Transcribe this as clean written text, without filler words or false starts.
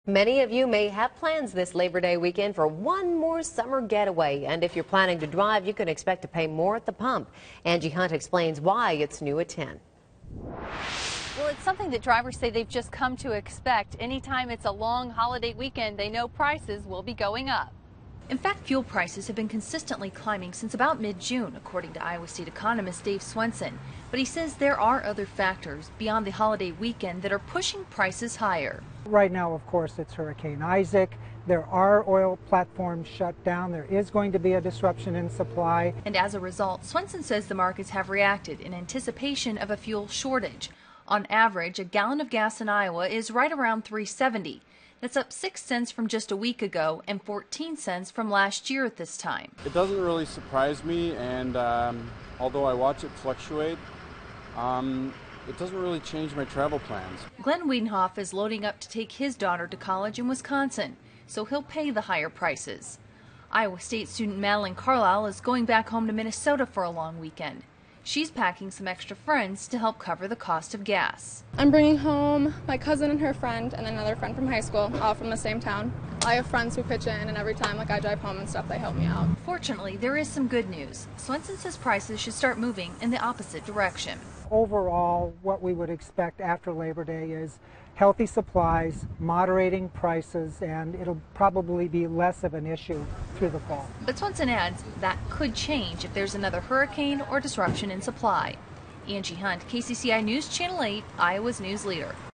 Many of you may have plans this Labor Day weekend for one more summer getaway. And if you're planning to drive, you can expect to pay more at the pump. Angie Hunt explains why it's new at 10. Well, it's something that drivers say they've just come to expect. Anytime it's a long holiday weekend, they know prices will be going up. In fact, fuel prices have been consistently climbing since about mid-June, according to Iowa State economist Dave Swenson. But he says there are other factors beyond the holiday weekend that are pushing prices higher. Right now, of course, it's Hurricane Isaac. There are oil platforms shut down. There is going to be a disruption in supply. And as a result, Swenson says the markets have reacted in anticipation of a fuel shortage. On average, a gallon of gas in Iowa is right around $3.70. That's up 6 cents from just a week ago and 14 cents from last year at this time. It doesn't really surprise me, and although I watch it fluctuate, it doesn't really change my travel plans. Glenn Wiedenhoff is loading up to take his daughter to college in Wisconsin, so he'll pay the higher prices. Iowa State student Madeline Carlisle is going back home to Minnesota for a long weekend. She's packing some extra friends to help cover the cost of gas. I'm bringing home my cousin and her friend and another friend from high school, all from the same town. I have friends who pitch in, and every time I drive home and stuff, they help me out. Fortunately, there is some good news. Swenson says prices should start moving in the opposite direction. Overall, what we would expect after Labor Day is healthy supplies, moderating prices, and it'll probably be less of an issue through the fall. But Swenson adds that could change if there's another hurricane or disruption in supply. Angie Hunt, KCCI News Channel 8, Iowa's news leader.